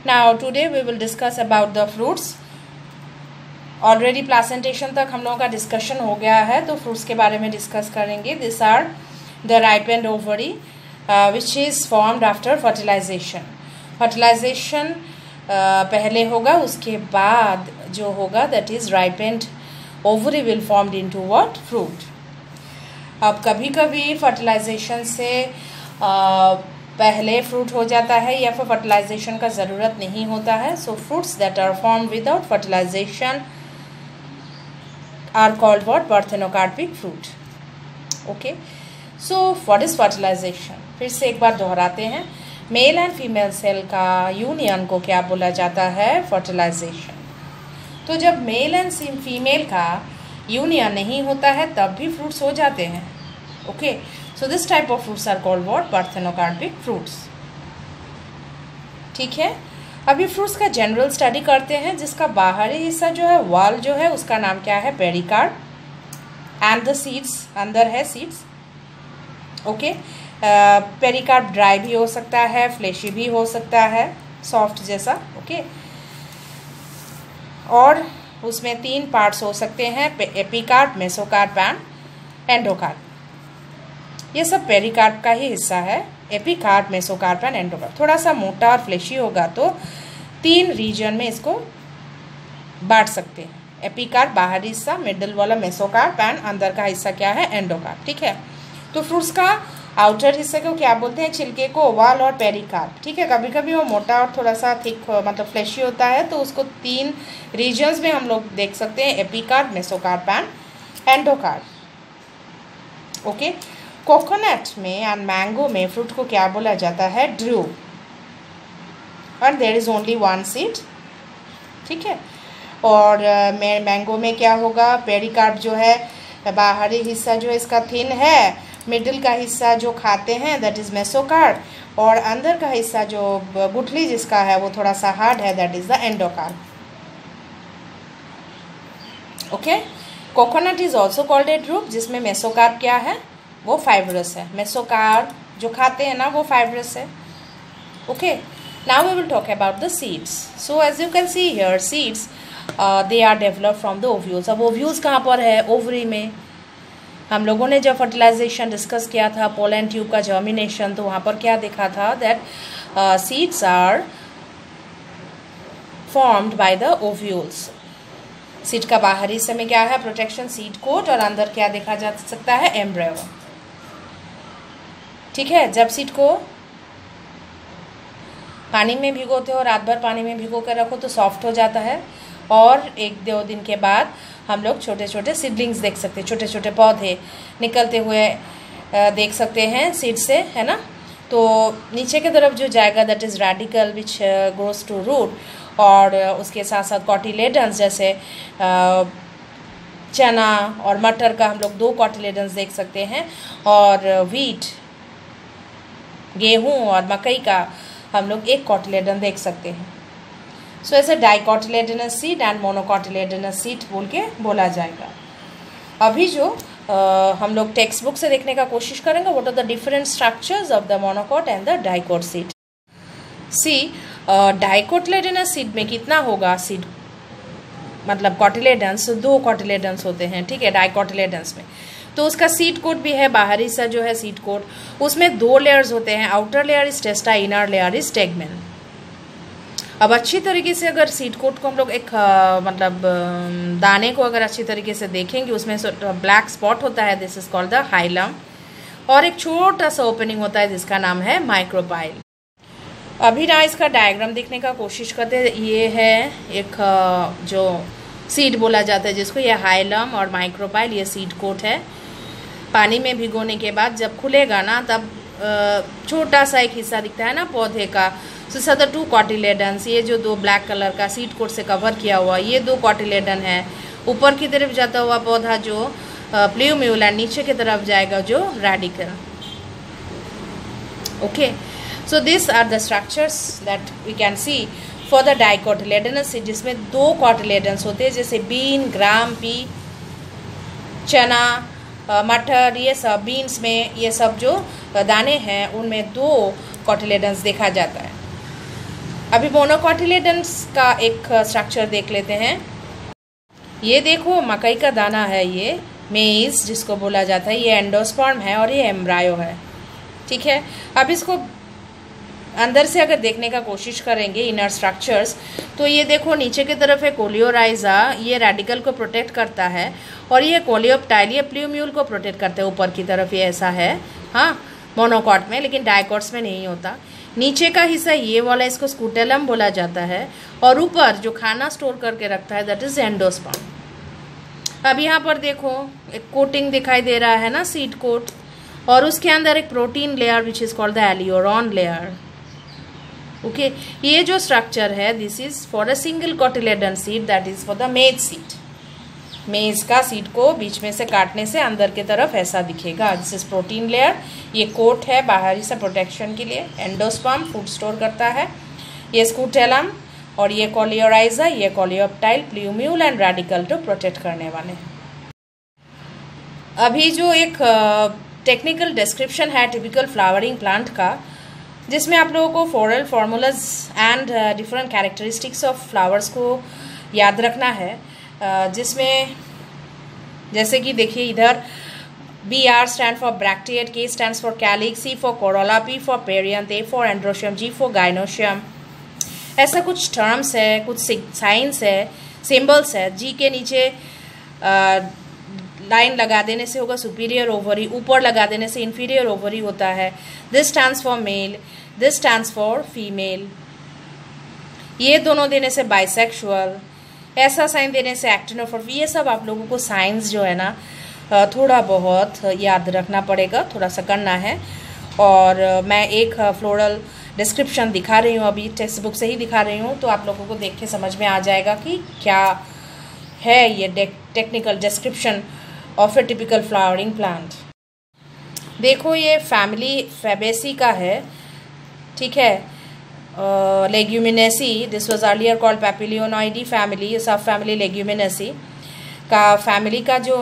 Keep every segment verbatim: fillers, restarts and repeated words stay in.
Now today we will discuss about the fruits. Already placentation तक हम लोगों का डिस्कशन हो गया है, तो फ्रूट्स के बारे में डिस्कस करेंगे। This are the ripened ovary which is formed after fertilisation. Fertilisation पहले होगा, उसके बाद जो होगा that is ripened ovary will formed into what? Fruit. अब कभी कभी फर्टिलाइजेशन से uh, पहले फ्रूट हो जाता है या फिर फर्टिलाइजेशन का ज़रूरत नहीं होता है। So fruits that are formed without fertilisation are called what? Parthenocarpic fruit. Okay, so what is fertilisation? फिर से एक बार दोहराते हैं। मेल एंड फीमेल सेल का यूनियन को क्या बोला जाता है? फर्टिलाइजेशन। तो जब मेल एंड फीमेल का यूनियन नहीं होता है तब भी फ्रूट्स हो जाते हैं। Okay, so this type of fruits are called what? Parthenocarpic fruits. ठीक है, अभी फ्रूट्स का जनरल स्टडी करते हैं, जिसका बाहरी हिस्सा जो है, वाल जो है, उसका नाम क्या है? पेरिकार्प। एंड द सीड्स, अंदर है सीड्स। ओके, पेरिकार्प ड्राई भी हो सकता है, फ्लेशी भी हो सकता है, सॉफ्ट जैसा। Okay okay? और उसमें तीन पार्ट्स हो सकते हैं, एपिकार्प, मेसोकार्प एंड एंडोकार्प। ये सब पेरिकार्प का ही हिस्सा है। Epicarp, mesocarp and endocarp. थोड़ा सा मोटा और फ्लेशी होगा तो तीन रीजन में इसको बांट सकते हैं। एपिकार्प बाहरी हिस्सा, मिडल वाला मेसोकार्प एंड अंदर का हिस्सा क्या है? एंडोकार्प। ठीक है, तो फ्रूट्स का आउटर हिस्से को क्या बोलते हैं? छिलके को ओवल और पेरिकार्प। ठीक है, कभी कभी वो मोटा और थोड़ा सा थिक मतलब फ्लेशी होता है, तो उसको तीन रीजन्स में हम लोग देख सकते हैं, epicarp, mesocarp and endocarp. Okay, coconut में एंड मैंगो में फ्रूट को क्या बोला जाता है? ड्रूप। और there is only one seed. ठीक है, और मैंगो में क्या होगा? पेरिकार्प जो है, बाहरी हिस्सा जो है इसका थिन है, मिडिल का हिस्सा जो खाते हैं दैट इज मेसोकार्प, और अंदर का हिस्सा जो गुठली जिसका है वो थोड़ा सा हार्ड है, that is the endocarp. Okay, coconut is also called a drupe, जिसमें मेसोकार्प क्या है? वो फाइब्रस है। मेसोकार्प जो खाते हैं ना वो फाइब्रस है। Okay, now we will talk about the seeds. So as you can see here seeds they are developed from the ovules. अब ओव्यूल्स कहाँ पर है? ओवरी में। हम लोगों ने जब फर्टिलाइजेशन डिस्कस किया था, पोलन ट्यूब का जर्मिनेशन, तो वहाँ पर क्या देखा था? That seeds are formed by the ovules. Seed का बाहरी हिस्से में क्या है? प्रोटेक्शन, सीड कोट, और अंदर क्या देखा जा सकता है? एम्ब्रियो। ठीक है, जब सीड को पानी में भिगोते हो, रात भर पानी में भिगो कर रखो तो सॉफ्ट हो जाता है, और एक दो दिन के बाद हम लोग छोटे छोटे सीडलिंग्स देख सकते हैं, छोटे छोटे पौधे निकलते हुए देख सकते हैं सीड से, है ना। तो नीचे की तरफ जो जाएगा that is radicle which goes to root, और उसके साथ साथ कॉटिलेडन्स, जैसे चना और मटर का हम लोग दो कॉटिलेडन्स देख सकते हैं, और वीट, गेहूँ और मकई का हम लोग एक कॉटिलेडन देख सकते हैं। सो ऐसे dicotyledonous seed and monocotyledonous seed बोल के बोला जाएगा। अभी जो uh, हम लोग टेक्स्ट बुक से देखने का कोशिश करेंगे, what are the different structures of the monocot and the dicot seed. See dicotyledonous seed में कितना होगा? सीड मतलब कॉटिलेडन्स, दो कॉटिलेडन्स होते हैं। ठीक है, डाइकॉटिलेडन्स में तो उसका सीड कोट भी है, बाहरी सा जो है सीड कोट, उसमें दो लेयर्स होते हैं। Outer layer is testa, inner layer is tegmen. अब अच्छी तरीके से अगर सीड कोट को हम लोग एक आ, मतलब दाने को अगर अच्छी तरीके से देखेंगे, उसमें ब्लैक स्पॉट होता है, this is called the hilum, और एक छोटा सा ओपनिंग होता है जिसका नाम है माइक्रोपाइल। अभी ना इसका डायग्राम देखने का कोशिश करते हैं। ये है एक जो सीड बोला जाता है जिसको, ये हाइलम और माइक्रोपाइल, ये सीड कोट है। पानी में भिगोने के बाद जब खुलेगा ना, तब छोटा सा एक हिस्सा दिखता है ना पौधे का। So so the two cotyledons, ये जो दो ब्लैक कलर का सीड कोट से कवर किया हुआ, ये दो कॉटिलेडन है। ऊपर की तरफ जाता हुआ पौधा जो प्ल्यूम्यूला, नीचे की तरफ जाएगा जो radicle. Okay, so this are the structures that we can see for the dicotyledonous seed, जिसमें दो कॉटिलेडन्स होते हैं, जैसे बीन, ग्राम, पी, चना, मटर, ये सब बीन्स में ये सब जो दाने हैं उनमें दो कॉटिलेडन्स देखा जाता है। अभी मोनोकोटिलेडन्स का एक स्ट्रक्चर देख लेते हैं। ये देखो मकई का दाना है, ये मेज़ जिसको बोला जाता है, ये एंडोस्पर्म है और ये एम्ब्रायो है, ठीक है। अब इसको अंदर से अगर देखने का कोशिश करेंगे इनर स्ट्रक्चर्स, तो ये देखो नीचे की तरफ है कोलियोराइजा, ये रेडिकल को प्रोटेक्ट करता है, और ये कोलियोप्टाइल ये प्ल्यूम्यूल को प्रोटेक्ट करते हैं ऊपर की तरफ, ये ऐसा है हाँ मोनोकॉट में, लेकिन डाइकॉट्स में नहीं होता। नीचे का हिस्सा ये वाला, इसको स्कूटेलम बोला जाता है, और ऊपर जो खाना स्टोर करके रखता है दैट इज एंडोस्पर्म। अब यहाँ पर देखो एक कोटिंग दिखाई दे रहा है ना, सीड कोट, और उसके अंदर एक protein layer which is called the aleurone layer. Okay, ये जो स्ट्रक्चर है this is for a single cotyledon seed, that is for the maize seed. Maize का सीड को बीच में से काटने से अंदर की तरफ ऐसा दिखेगा। दिस इज प्रोटीन लेयर, ये कोट है बाहरी से प्रोटेक्शन के लिए। एंडोस्पर्म फूड स्टोर करता है, ये स्कूटेलम, और ये कोलियोराइजा, ये coleoptile, plumule and radicle to protect करने वाले। अभी जो एक टेक्निकल uh, डिस्क्रिप्शन है टिपिकल फ्लावरिंग प्लांट का, जिसमें आप लोगों को floral formulas and different characteristics of flowers को याद रखना है, uh, जिसमें जैसे कि देखिए इधर B R stand for bracteate, K stand for calyx, C for corolla, P for perianth, A for androecium, G for gynoecium. ऐसा कुछ टर्म्स है, कुछ साइंस है, सिंबल्स है। जी के नीचे लाइन uh, लगा देने से होगा सुपीरियर ओवरी, ऊपर लगा देने से इंफीरियर ओवरी होता है। This stands for male, this stands for female, ये दोनों देने से बाइसेक्सुअल, ऐसा साइन देने से एक्टिनोफोर। ये सब आप लोगों को साइंस जो है ना थोड़ा बहुत याद रखना पड़ेगा, थोड़ा सा करना है। और मैं एक फ्लोरल डिस्क्रिप्शन दिखा रही हूँ, अभी टेक्स्ट बुक से ही दिखा रही हूँ, तो आप लोगों को देख के समझ में आ जाएगा कि क्या है ये technical description of a typical flowering plant. देखो ये फैमिली फैबेसी का है, ठीक है, Leguminosae, this was earlier called Papilionoideae family, सब फैमिली लेग्यूमिनेसी का फैमिली का जो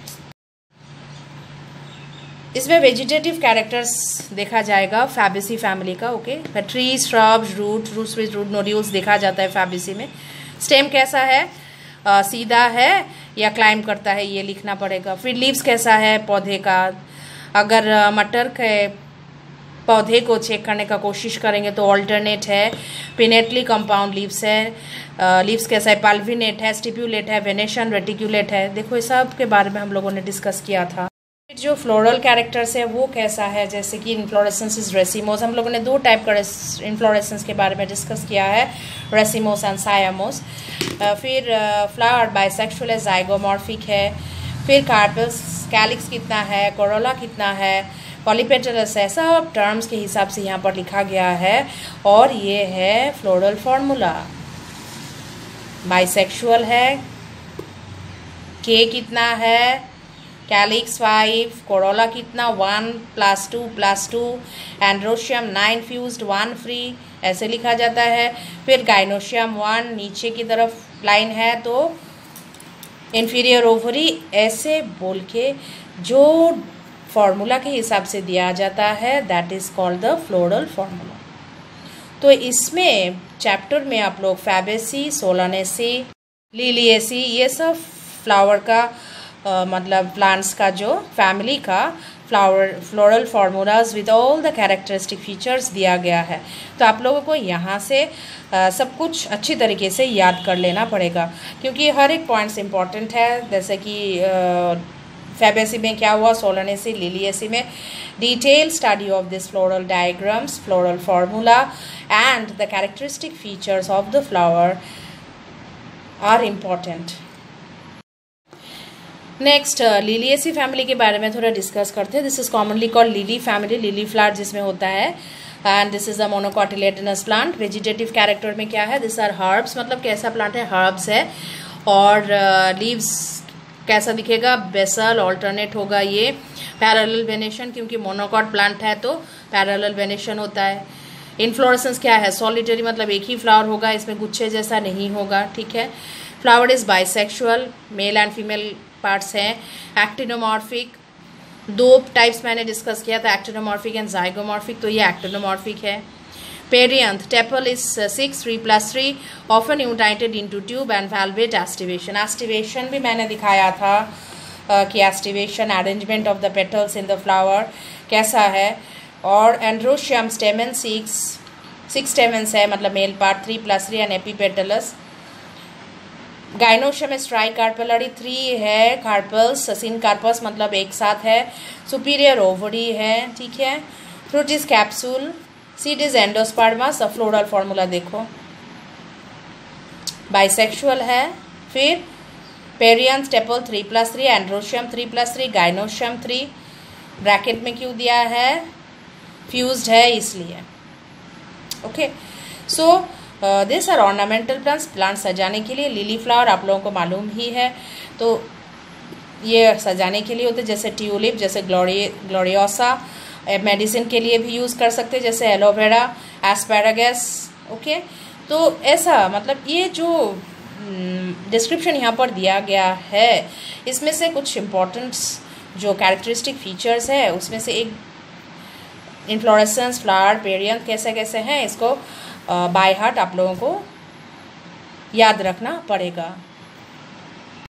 इसमें वेजिटेटिव कैरेक्टर्स देखा जाएगा फैबेसी फैमिली का। Okay, tree, shrubs, root, roots with root nodules देखा जाता है फैबेसी में। स्टेम कैसा है, आ, सीधा है या क्लाइंब करता है, ये लिखना पड़ेगा। फिर लीव्स कैसा है पौधे का, अगर मटर के पौधे को चेक करने का कोशिश करेंगे तो ऑल्टरनेट है, पिनेटली कंपाउंड लीव्स है। लीव्स कैसा है, पल्विनेट है, स्टिप्यूलेट है, वेनेशन, रेटिक्यूलेट है। देखो इस सब के बारे में हम लोगों ने डिस्कस किया था। जो फ्लोरल कैरेक्टर्स है वो कैसा है, जैसे कि इन्फ्लोरेसेंस इज रेसिमोस, हम लोगों ने दो टाइप का इन्फ्लोरेसेंस के बारे में डिस्कस किया है, रेसिमोस एंड सायामोस। फिर फ्लावर बाइसेक्सुअल है, जाइगोमॉर्फिक है। फिर कार्पल्स, कैलिक्स कितना है, कोरोला कितना है, पॉलीपेटलस है, सब टर्म्स के हिसाब से यहाँ पर लिखा गया है। और ये है फ्लोरल फार्मूला, बाइसेक्सुअल है, के कितना है, कैलिक्स फाइव, कोरोला कितना one plus two plus two, androecium nine fused one free, ऐसे लिखा जाता है। फिर गाइनोशियम वन, नीचे की तरफ लाइन है तो इन्फीरियर ओवरी, ऐसे बोल के जो फॉर्मूला के हिसाब से दिया जाता है that is called the floral formula. तो इसमें चैप्टर में आप लोग फैबेसी, सोलानेसी, लिलिएसी, ये सब फ्लावर का Uh, मतलब प्लांट्स का जो फैमिली का flower floral formulas with all the characteristic features दिया गया है। तो आप लोगों को यहाँ से uh, सब कुछ अच्छी तरीके से याद कर लेना पड़ेगा, क्योंकि हर एक पॉइंट्स इम्पॉर्टेंट है। जैसे कि फैबेसी uh, में क्या हुआ, सोलानेसी, लिलिएसी में detail study of this floral diagrams, floral formula and the characteristic features of the flower are important. Next Liliaceae family के बारे में थोड़ा डिस्कस करते हैं। This is commonly called lily family, lily flower जिसमें होता है, and this is a monocotyledonous plant. Vegetative character में क्या है, दिस आर हर्ब्स, मतलब कैसा प्लांट है, हर्ब्स है। और लीव्स uh, कैसा दिखेगा, बेसल, ऑल्टरनेट होगा। ये पैरेलल वेनेशन, क्योंकि मोनोकॉट प्लांट है तो पैरेलल वेनेशन होता है। इन्फ्लोरेसेंस क्या है, सॉलिटरी, मतलब एक ही फ्लावर होगा, इसमें गुच्छे जैसा नहीं होगा, ठीक है। Flower is bisexual, male and female parts हैं। एक्टिनोमॉर्फिक, दो टाइप्स मैंने डिस्कस किया था, एक्टिनोमॉर्फिक एंड जाइगोमॉर्फिक, तो ये एक्टिनोमॉर्फिक है। Perianth, tepal is uh, six, three plus three, often united into tube and valvate aestivation. Aestivation भी मैंने दिखाया था uh, कि aestivation arrangement of the petals in the flower कैसा है. और androecium stamen six, six stamens है, मतलब male part, three plus three and epipetalous. Gynoecium tricarpellary three है, कार्पल्स सिनकार्पस मतलब एक साथ है, सुपीरियर ओवरी है, ठीक है. Fruit is capsule, seed is endospermous. सब फ्लोरल फॉर्मूला देखो. बाइसेक्सुअल है. फिर perianth tepal three plus three, androecium three plus three, gynoecium three. Bracket में क्यों दिया है? फ्यूज्ड है इसलिए. Okay, so this are ornamental plants. Plant सजाने के लिए. लिली फ्लावर आप लोगों को मालूम ही है, तो ये सजाने के लिए होते हैं, जैसे ट्यूलिप, जैसे ग्लोरी ग्लोरियोसा. मेडिसिन के लिए भी यूज़ कर सकते हैं, जैसे एलोवेरा, एस्पैरागस. ओके, तो ऐसा मतलब ये जो डिस्क्रिप्शन यहाँ पर दिया गया है, इसमें से कुछ इम्पोर्टेंट्स जो कैरेक्टरिस्टिक फीचर्स है उसमें से एक इन्फ्लोरेसेंस, फ्लावर, पेरियंथ कैसे कैसे हैं, इसको बाय हार्ट आप लोगों को याद रखना पड़ेगा.